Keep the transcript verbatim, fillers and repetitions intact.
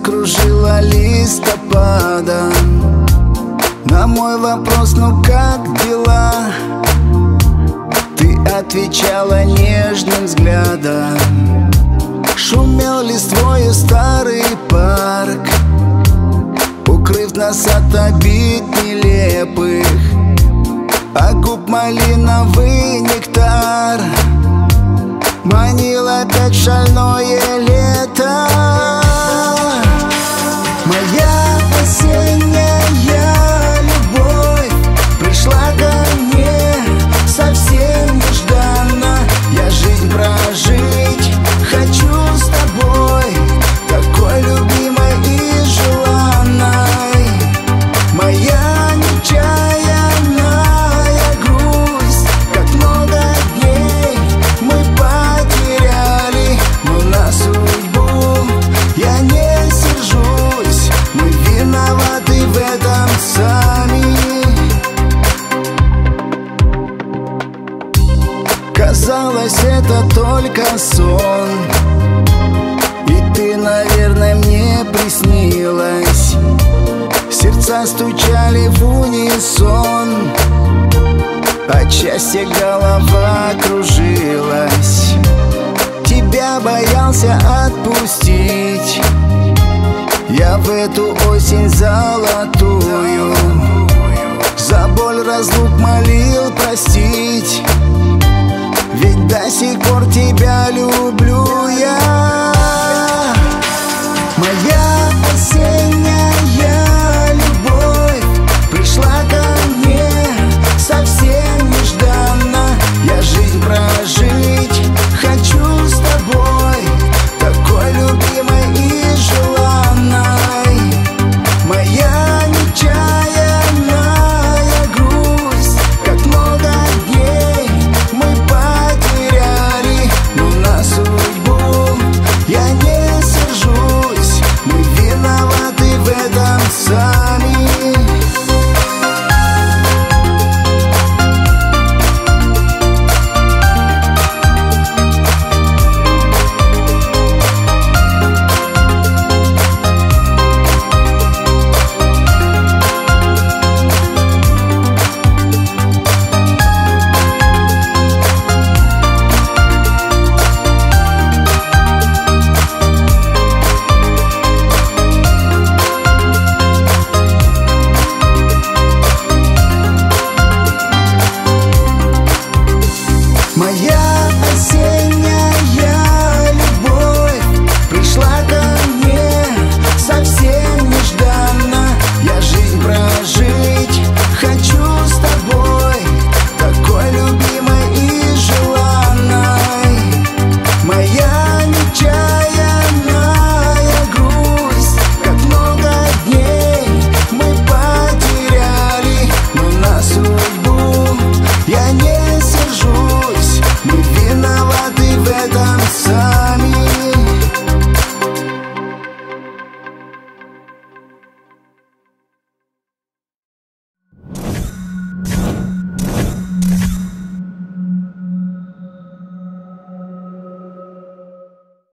закружила листопада. На мой вопрос, ну как дела, ты отвечала нежным взглядом. Шумел листвою старый парк, укрыв нас от обид нелепых, а губ малиновый нектар манил опять шальное лето. Моя осенняя любовь пришла ко мне совсем нежданно. Я жизнь прожить хочу с тобой, такой любимой и желанной. Моя нечаянная грусть, как много дней мы потеряли, но на судьбу я не сержусь, мы виноваты в этом сами. Казалось, это только сон, и ты, наверное, мне приснилась. Сердца стучали в унисон, от счастья голова кружилась. Тебя боялся отпустить я в эту осень золотую, за боль разлук молил простить, ведь до сих пор тебя люблю.